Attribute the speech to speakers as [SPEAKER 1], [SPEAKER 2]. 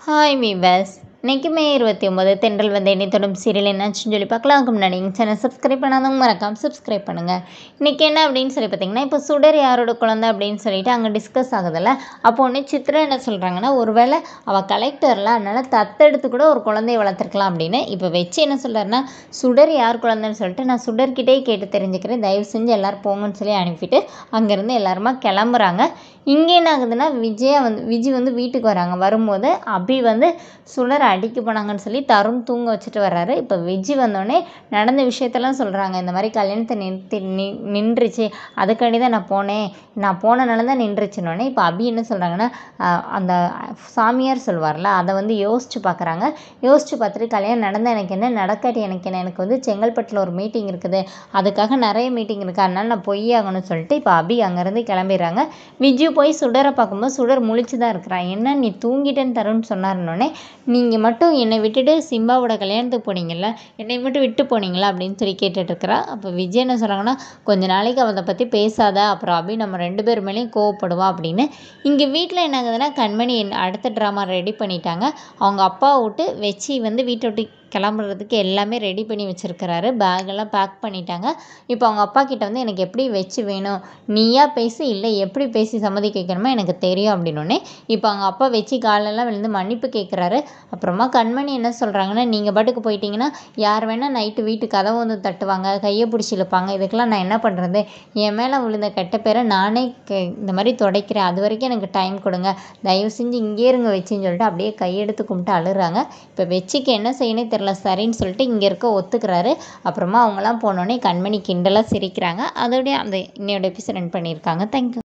[SPEAKER 1] Hi viewers, இன்றைக்கி மே 29 தென்றல் வந்து என்னை தொடும் சீரியல் என்னாச்சுன்னு சொல்லி பார்க்கலாம். அதுக்கு முன்னாடி எங்கள் சேனல் சப்ஸ்கிரைப் பண்ணாதவங்க மறக்காமல் சப்ஸ்கிரைப் பண்ணுங்கள். இன்றைக்கி என்ன அப்படின்னு சொல்லி பார்த்தீங்கன்னா, இப்போ சுடர் யாரோட குழந்தை அப்படின்னு சொல்லிட்டு அங்கே டிஸ்கஸ் ஆகுதில்ல. அப்போ ஒன்று சித்ரா என்ன சொல்கிறாங்கன்னா, ஒருவேளை அவள் கலெக்டரில் அதனால் தத்தெடுத்து கூட ஒரு குழந்தைய வளர்த்துருக்கலாம் அப்படின்னு. இப்போ வச்சு என்ன சொல்கிறாருன்னா, சுடர் யார் குழந்தைன்னு சொல்லிட்டு நான் சுடர்கிட்டே கேட்டு தெரிஞ்சுக்கிறேன், தயவு செஞ்சு எல்லோரும் போங்கன்னு சொல்லி அனுப்பிட்டு அங்கேருந்து எல்லாருமா கிளம்புறாங்க. இங்கே என்ன ஆகுதுன்னா, விஜி வந்து வீட்டுக்கு வராங்க. வரும்போது அபி வந்து சுடர் அடிக்க போனாங்கன்னு சொல்லி தருண் தூங்க வச்சுட்டு வர்றாரு. இப்போ விஜி வந்தோடனே நடந்த விஷயத்தெல்லாம் சொல்கிறாங்க. இந்த மாதிரி கல்யாணத்தை நின்றுச்சு, அதுக்காண்டி தான் நான் போனனால தான் நின்றுச்சுன்னொடனே இப்போ அபி என்ன சொல்கிறாங்கன்னா, அந்த சாமியார் சொல்வார்ல, அதை வந்து யோசித்து பார்க்குறாங்க. யோசித்து பார்த்துட்டு கல்யாணம் நடந்தால் எனக்கு என்ன, நடக்காட்டி எனக்கு என்ன, எனக்கு வந்து செங்கல்பட்டில் ஒரு மீட்டிங் இருக்குது, அதுக்காக நிறைய மீட்டிங் இருக்குது, அதனால் நான் ஆகணும்னு சொல்லிட்டு இப்போ அபி அங்கேருந்து கிளம்பிடுறாங்க. விஜி போய் சுடரை பார்க்கும்போது சுடர் முழிச்சு தான் இருக்கிறான். என்ன நீ தூங்கிட்டேன்னு தருன்னு சொன்னார்னோடனே, நீங்கள் மட்டும் என்னை விட்டுட்டு சிம்பாவோட கல்யாணத்துக்கு போனீங்கல்ல, என்னை மட்டும் விட்டு போனீங்களா அப்படின்னு சொல்லி கேட்டுட்ருக்கிறா. அப்போ விஜய் என்ன சொல்கிறாங்கன்னா, கொஞ்ச நாளைக்கு அவளை பற்றி பேசாத, அப்புறம் அபி நம்ம 2 பேர் மேலேயும் கோவப்படுவா அப்படின்னு. இங்கே வீட்டில் என்ன ஆகுதுன்னா, கண்மணி அடுத்த ட்ராமா ரெடி பண்ணிட்டாங்க. அவங்க அப்பா விட்டு வச்சு வந்து வீட்டை விட்டு கிளம்புறதுக்கு எல்லாமே ரெடி பண்ணி வச்சுருக்கிறாரு. பேக்கெல்லாம் பேக் பண்ணிட்டாங்க. இப்போ அவங்க அப்பா கிட்ட வந்து எனக்கு எப்படி வச்சு வேணும், நீயா பேசி இல்லை எப்படி பேசி சம்மதிக்க வைக்கணுமோ எனக்கு தெரியும் அப்படின்னோடனே இப்போ அவங்க அப்பா வச்சு காலெல்லாம் விழுந்து மன்னிப்பு கேட்குறாரு. அப்புறமா கண்மணி என்ன சொல்கிறாங்கன்னா, நீங்கள் பாட்டுக்கு போயிட்டீங்கன்னா யார் வேணால் நைட்டு வீட்டு கதவை வந்து தட்டுவாங்க, கையை பிடிச்சி இழுப்பாங்க, இதுக்கெல்லாம் நான் என்ன பண்ணுறது, என் மேலே விழுந்த கெட்ட பேரை நானே இந்த மாதிரி துடைக்கிறேன், அது வரைக்கும் எனக்கு டைம் கொடுங்க, தயவு செஞ்சு இங்கே இருங்க வச்சுன்னு சொல்லிட்டு அப்படியே கையெடுத்து கும்பிட்டு அழுறாங்க. இப்போ வச்சுக்கு என்ன செய்யணும் தெரியல, சரின்னு சொல்லிட்டு இங்கே இருக்க ஒத்துக்கிறாரு. அப்புறமா அவங்களாம் போனோடனே கண்மணி கிண்டலாக சிரிக்கிறாங்க. அதோடய அந்த இன்னையோட எபிசோட் ரன் பண்ணியிருக்காங்க. தேங்க்யூ.